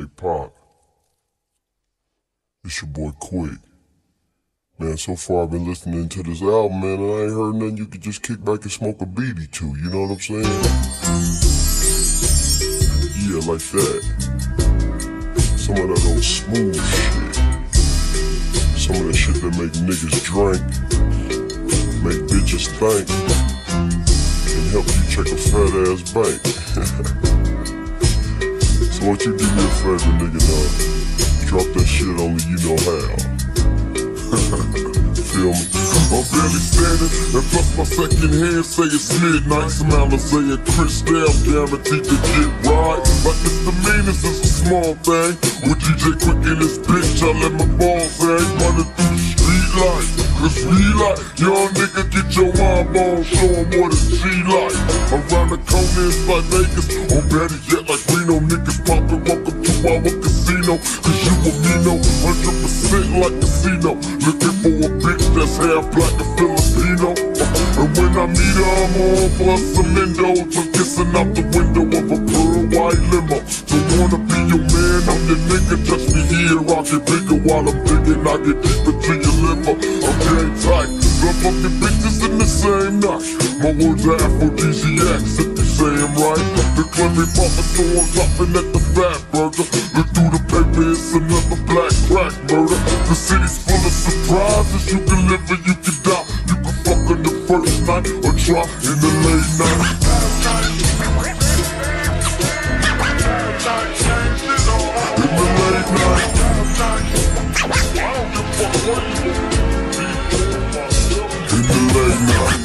Hey Pac, it's your boy Quick. Man, so far I've been listening to this album, man, and I ain't heard nothing you could just kick back and smoke a BD to, you know what I'm saying? Yeah, like that. Some of that old smooth shit. Some of that shit that make niggas drink, make bitches think, and help you check a fat ass bank. So won't you do me a favor, nigga, now? Drop that shit only you know how. Feel me? I'm barely standing, and plus my second hand say it's midnight. Some Alizé and Cristal guaranteed to get right. Like misdemeanors is a small thing. With DJ Quick in this bitch, I let my balls hang. Running through the street light, cause we like young nigga, get your mind on, show 'em what a G like. Around the corner inside Vegas, or better yet like Reno, niggas poppin', welcome to our casino. Cause you and me know 100% like casino. Looking for a bitch that's half black and Filipino. And when I meet her, I'm on for some endos. I'm kissing out the window of a pearl white limo. Don't wanna be your man, I'm your nigga. Touch me here, I get bigger while I'm digging. I get deeper to your liver. I'm game tight. Love fucking bitches in the same night. My words are aphrodisiacs if you say I'm right. The clever papa stores dropping at the fat burger. Look through the paper, it's another black crack murder. The city's full of surprises. You can live or you can die. You can fuck on the first night or try in the late night. In the late night. In the late night.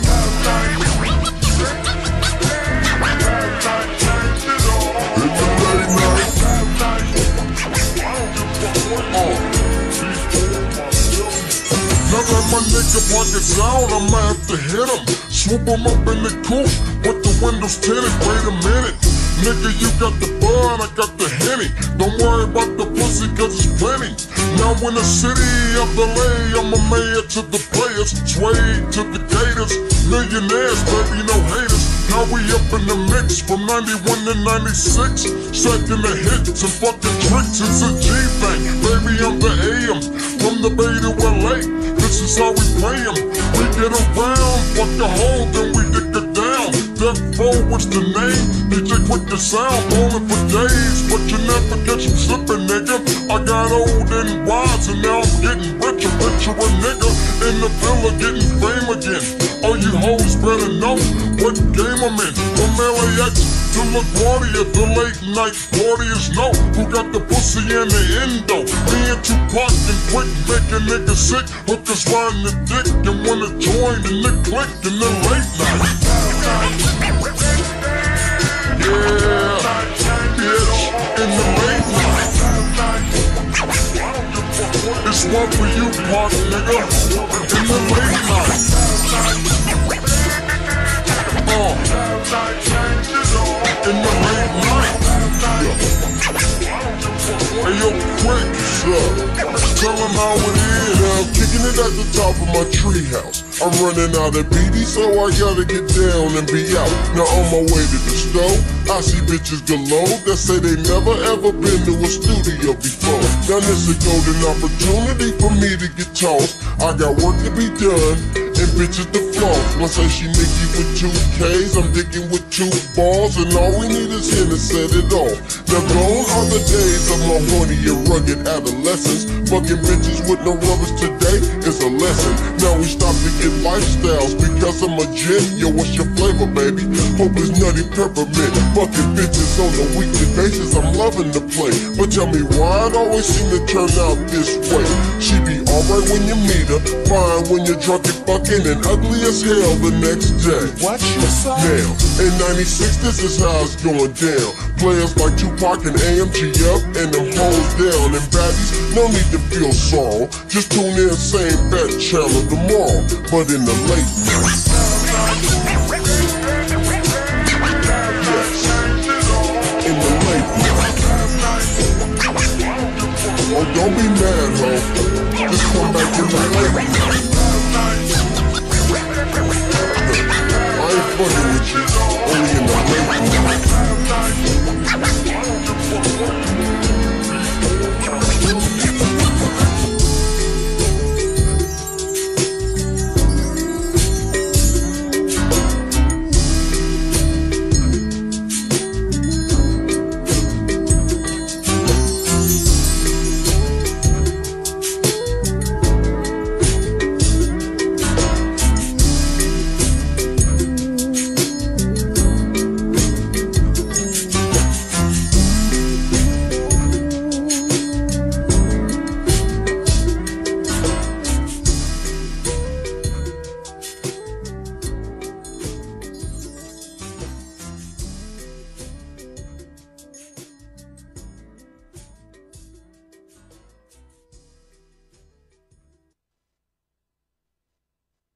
Now that my nigga pockets out, I'ma have to hit him. Swoop him up in the coupe with the windows tinted. Wait a minute, nigga, you got the bud, I got the Henny. Don't worry about the pussy cause it's plenty. Now in the city of LA, I'm a mayor to the players, sway to the gators, millionaires, baby, no haters. Now we up in the mix from 91 to 96, second the hits and fucking tricks. It's a G-Bang, baby, I'm the AM, from the Bay to LA. This is how we play 'em. We get around, fuck the hole, then we dick it down. Death Row, what's the name? DJ Quick the sound, ballin' for days, but you never catch me slippin', nigga. I got old and wise, and now I'm getting richer, a nigga in the villa getting fame again. All you hoes better know what game I'm in. From LAX to LaGuardia, the late night warriors know who got the pussy and the endo. Me and Tupac and Quick make a nigga sick. Hookers riding the dick and wanna join in the clique in the late night. Yeah, bitch, in the late night. It's one for you, Pac, nigga, in the late night. In the late night. Hey yo, Quick, tell them how it is. Now I'm kicking it at the top of my treehouse. I'm running out of BD, so I gotta get down and be out. Now on my way to the stove, I see bitches galore that say they never ever been to a studio before. Now this a golden opportunity for me to get tossed. I got work to be done and bitches to floss. Once I see Nikki with 2 Ks, I'm digging with 2 balls, and all we need is him to set it off. Now gone are the days of my horny and rugged adolescence. Fucking bitches with no rubbers today is a lesson. Now we stop to get lifestyles because I'm a gin. Yo, what's your flavor, baby? Hope it's nutty peppermint. Fucking bitches on a weekly basis, I'm loving to play. But tell me why it always seem to turn out this way. She be alright when you meet her, fine when you're drunk and fucking, and ugly as hell the next day. What you say? Now, in 96, this is how it's going down. Players like Tupac and AMG up, and them hoes down. And baddies, no need to feel sorrow. Just tune in, same bat channel tomorrow, but in the late night.